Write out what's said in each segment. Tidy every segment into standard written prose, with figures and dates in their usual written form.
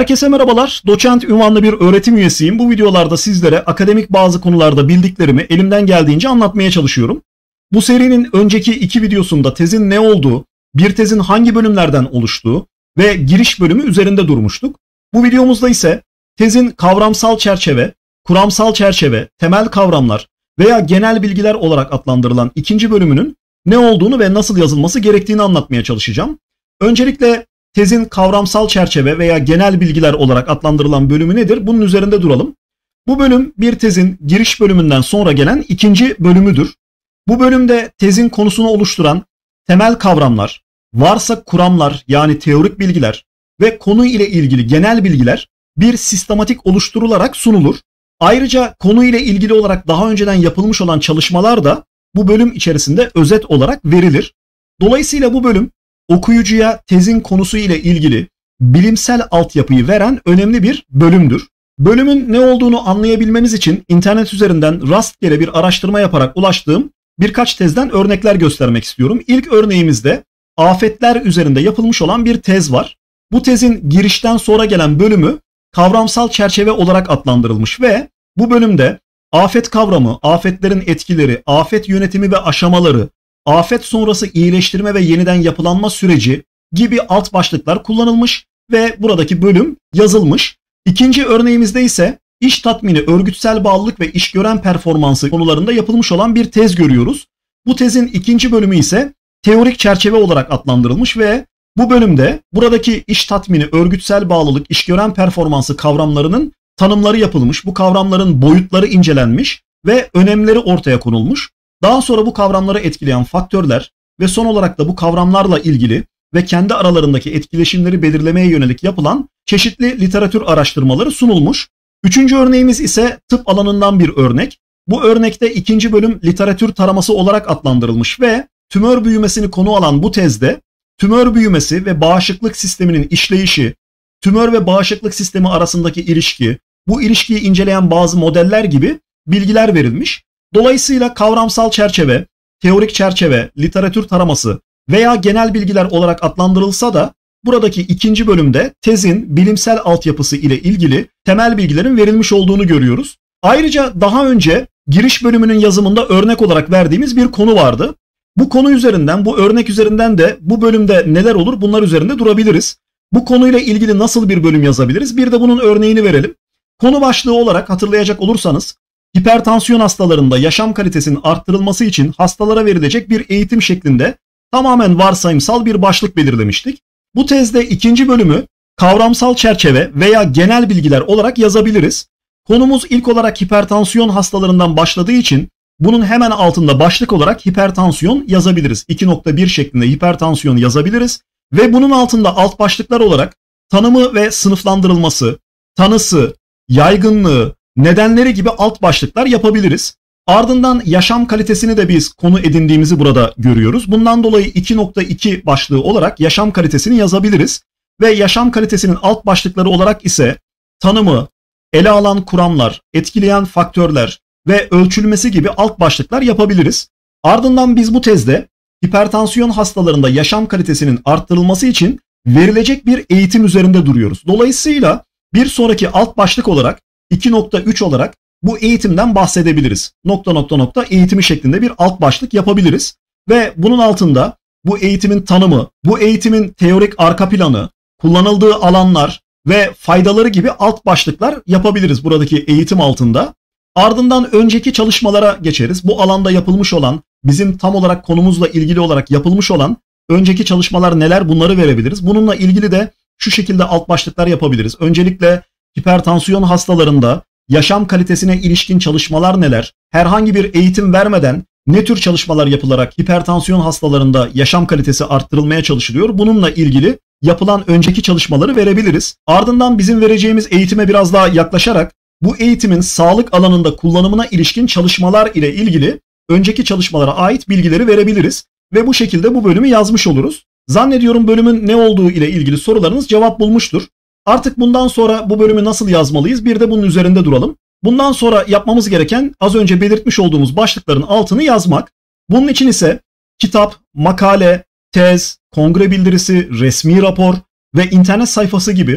Herkese merhabalar. Doçent ünvanlı bir öğretim üyesiyim. Bu videolarda sizlere akademik bazı konularda bildiklerimi elimden geldiğince anlatmaya çalışıyorum. Bu serinin önceki 2 videosunda tezin ne olduğu, bir tezin hangi bölümlerden oluştuğu ve giriş bölümü üzerinde durmuştuk. Bu videomuzda ise tezin kavramsal çerçeve, kuramsal çerçeve, temel kavramlar veya genel bilgiler olarak adlandırılan ikinci bölümünün ne olduğunu ve nasıl yazılması gerektiğini anlatmaya çalışacağım. Öncelikle tezin kavramsal çerçeve veya genel bilgiler olarak adlandırılan bölümü nedir? Bunun üzerinde duralım. Bu bölüm bir tezin giriş bölümünden sonra gelen ikinci bölümüdür. Bu bölümde tezin konusunu oluşturan temel kavramlar, varsa kuramlar yani teorik bilgiler ve konu ile ilgili genel bilgiler bir sistematik oluşturularak sunulur. Ayrıca konu ile ilgili olarak daha önceden yapılmış olan çalışmalar da bu bölüm içerisinde özet olarak verilir. Dolayısıyla bu bölüm okuyucuya tezin konusu ile ilgili bilimsel altyapıyı veren önemli bir bölümdür. Bölümün ne olduğunu anlayabilmemiz için internet üzerinden rastgele bir araştırma yaparak ulaştığım birkaç tezden örnekler göstermek istiyorum. İlk örneğimizde afetler üzerinde yapılmış olan bir tez var. Bu tezin girişten sonra gelen bölümü kavramsal çerçeve olarak adlandırılmış ve bu bölümde afet kavramı, afetlerin etkileri, afet yönetimi ve aşamaları, afet sonrası iyileştirme ve yeniden yapılanma süreci gibi alt başlıklar kullanılmış ve buradaki bölüm yazılmış. İkinci örneğimizde ise iş tatmini, örgütsel bağlılık ve iş gören performansı konularında yapılmış olan bir tez görüyoruz. Bu tezin ikinci bölümü ise teorik çerçeve olarak adlandırılmış ve bu bölümde buradaki iş tatmini, örgütsel bağlılık, iş gören performansı kavramlarının tanımları yapılmış, bu kavramların boyutları incelenmiş ve önemleri ortaya konulmuş. Daha sonra bu kavramları etkileyen faktörler ve son olarak da bu kavramlarla ilgili ve kendi aralarındaki etkileşimleri belirlemeye yönelik yapılan çeşitli literatür araştırmaları sunulmuş. Üçüncü örneğimiz ise tıp alanından bir örnek. Bu örnekte ikinci bölüm literatür taraması olarak adlandırılmış ve tümör büyümesini konu alan bu tezde tümör büyümesi ve bağışıklık sisteminin işleyişi, tümör ve bağışıklık sistemi arasındaki ilişki, bu ilişkiyi inceleyen bazı modeller gibi bilgiler verilmiş. Dolayısıyla kavramsal çerçeve, teorik çerçeve, literatür taraması veya genel bilgiler olarak adlandırılsa da buradaki ikinci bölümde tezin bilimsel altyapısı ile ilgili temel bilgilerin verilmiş olduğunu görüyoruz. Ayrıca daha önce giriş bölümünün yazımında örnek olarak verdiğimiz bir konu vardı. Bu konu üzerinden, bu örnek üzerinden de bu bölümde neler olur bunlar üzerinde durabiliriz. Bu konuyla ilgili nasıl bir bölüm yazabiliriz? Bir de bunun örneğini verelim. Konu başlığı olarak hatırlayacak olursanız, hipertansiyon hastalarında yaşam kalitesinin arttırılması için hastalara verilecek bir eğitim şeklinde tamamen varsayımsal bir başlık belirlemiştik. Bu tezde ikinci bölümü kavramsal çerçeve veya genel bilgiler olarak yazabiliriz. Konumuz ilk olarak hipertansiyon hastalarından başladığı için bunun hemen altında başlık olarak hipertansiyon yazabiliriz. 2.1 şeklinde hipertansiyon yazabiliriz ve bunun altında alt başlıklar olarak tanımı ve sınıflandırılması, tanısı, yaygınlığı, nedenleri gibi alt başlıklar yapabiliriz. Ardından yaşam kalitesini de biz konu edindiğimizi burada görüyoruz. Bundan dolayı 2.2 başlığı olarak yaşam kalitesini yazabiliriz. Ve yaşam kalitesinin alt başlıkları olarak ise tanımı, ele alan kuramlar, etkileyen faktörler ve ölçülmesi gibi alt başlıklar yapabiliriz. Ardından biz bu tezde hipertansiyon hastalarında yaşam kalitesinin arttırılması için verilecek bir eğitim üzerinde duruyoruz. Dolayısıyla bir sonraki alt başlık olarak 2.3 olarak bu eğitimden bahsedebiliriz. Eğitimi şeklinde bir alt başlık yapabiliriz. Ve bunun altında bu eğitimin tanımı, bu eğitimin teorik arka planı, kullanıldığı alanlar ve faydaları gibi alt başlıklar yapabiliriz buradaki eğitim altında. Ardından önceki çalışmalara geçeriz. Bu alanda yapılmış olan, bizim tam olarak konumuzla ilgili olarak yapılmış olan önceki çalışmalar neler bunları verebiliriz. Bununla ilgili de şu şekilde alt başlıklar yapabiliriz. Öncelikle hipertansiyon hastalarında yaşam kalitesine ilişkin çalışmalar neler? Herhangi bir eğitim vermeden ne tür çalışmalar yapılarak hipertansiyon hastalarında yaşam kalitesi arttırılmaya çalışılıyor? Bununla ilgili yapılan önceki çalışmaları verebiliriz. Ardından bizim vereceğimiz eğitime biraz daha yaklaşarak bu eğitimin sağlık alanında kullanımına ilişkin çalışmalar ile ilgili önceki çalışmalara ait bilgileri verebiliriz. Ve bu şekilde bu bölümü yazmış oluruz. Zannediyorum bölümün ne olduğu ile ilgili sorularınız cevap bulmuştur. Artık bundan sonra bu bölümü nasıl yazmalıyız? Bir de bunun üzerinde duralım. Bundan sonra yapmamız gereken az önce belirtmiş olduğumuz başlıkların altını yazmak. Bunun için ise kitap, makale, tez, kongre bildirisi, resmi rapor ve internet sayfası gibi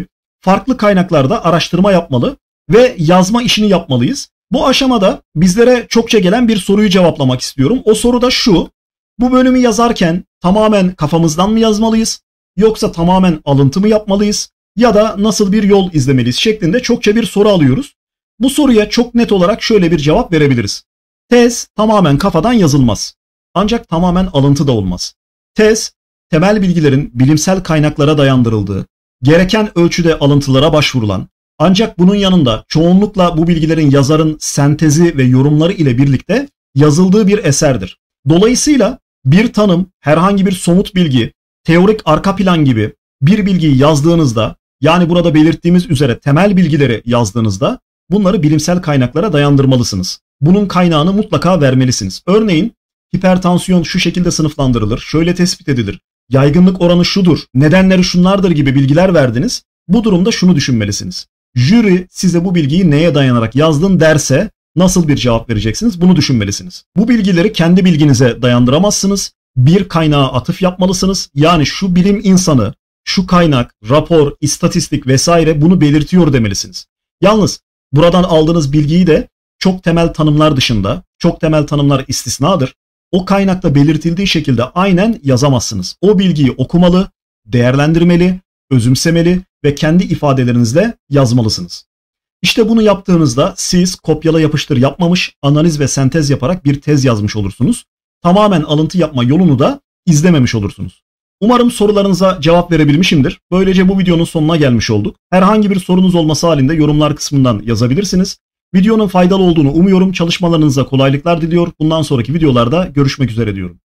farklı kaynaklarda araştırma yapmalı ve yazma işini yapmalıyız. Bu aşamada bizlere çokça gelen bir soruyu cevaplamak istiyorum. O soru da şu: bu bölümü yazarken tamamen kafamızdan mı yazmalıyız? Yoksa tamamen alıntı mı yapmalıyız? Ya da nasıl bir yol izlemeliyiz şeklinde çokça bir soru alıyoruz. Bu soruya çok net olarak şöyle bir cevap verebiliriz. Tez tamamen kafadan yazılmaz. Ancak tamamen alıntı da olmaz. Tez, temel bilgilerin bilimsel kaynaklara dayandırıldığı, gereken ölçüde alıntılara başvurulan, ancak bunun yanında çoğunlukla bu bilgilerin yazarın sentezi ve yorumları ile birlikte yazıldığı bir eserdir. Dolayısıyla bir tanım, herhangi bir somut bilgi, teorik arka plan gibi bir bilgiyi yazdığınızda, yani burada belirttiğimiz üzere temel bilgileri yazdığınızda bunları bilimsel kaynaklara dayandırmalısınız. Bunun kaynağını mutlaka vermelisiniz. Örneğin hipertansiyon şu şekilde sınıflandırılır, şöyle tespit edilir, yaygınlık oranı şudur, nedenleri şunlardır gibi bilgiler verdiniz. Bu durumda şunu düşünmelisiniz: jüri size bu bilgiyi neye dayanarak yazdın derse nasıl bir cevap vereceksiniz? Bunu düşünmelisiniz. Bu bilgileri kendi bilginize dayandıramazsınız. Bir kaynağa atıf yapmalısınız. Yani şu bilim insanı, şu kaynak, rapor, istatistik vesaire bunu belirtiyor demelisiniz. Yalnız buradan aldığınız bilgiyi de çok temel tanımlar dışında, çok temel tanımlar istisnadır, o kaynakta belirtildiği şekilde aynen yazamazsınız. O bilgiyi okumalı, değerlendirmeli, özümsemeli ve kendi ifadelerinizle yazmalısınız. İşte bunu yaptığınızda siz kopyala yapıştır yapmamış, analiz ve sentez yaparak bir tez yazmış olursunuz. Tamamen alıntı yapma yolunu da izlememiş olursunuz. Umarım sorularınıza cevap verebilmişimdir. Böylece bu videonun sonuna gelmiş olduk. Herhangi bir sorunuz olması halinde yorumlar kısmından yazabilirsiniz. Videonun faydalı olduğunu umuyorum. Çalışmalarınıza kolaylıklar diliyor. Bundan sonraki videolarda görüşmek üzere diyorum.